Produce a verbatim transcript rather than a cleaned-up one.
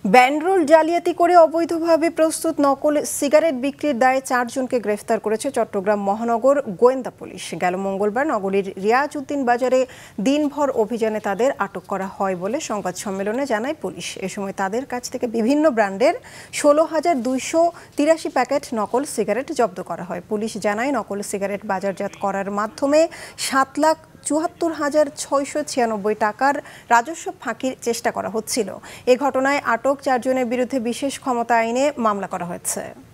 Banderole জালিয়াতি করে অবৈধভাবে প্রস্তুত নকল সিগারেট বিক্রির দায়ে চারজনকে গ্রেফতার করেছে চট্টগ্রাম মহানগর গোয়েন্দা পুলিশ। গেল মঙ্গলবার নগরীর রিয়াজউদ্দিন বাজারে দিনভর অভিযানে তাদের আটক করা হয় বলে সংবাদ সম্মেলনে জানায় পুলিশ। এ সময় তাদের কাছ থেকে বিভিন্ন ব্র্যান্ডের ষোলো হাজার দুইশো তিরাশি প্যাকেট নকল সিগারেট জব্দ করা হয়। পুলিশ জানায় নকল সিগারেট বাজারজাত করার মাধ্যমে সাত লাখ চুয়াত্তর হাজার ছয়শো ছিয়ানব্বই টাকার রাজস্ব ফাঁকির চেষ্টা করা হচ্ছিল। এ ঘটনায় আটক চারজনের বিরুদ্ধে বিশেষ ক্ষমতা আইনে মামলা করা হয়েছে।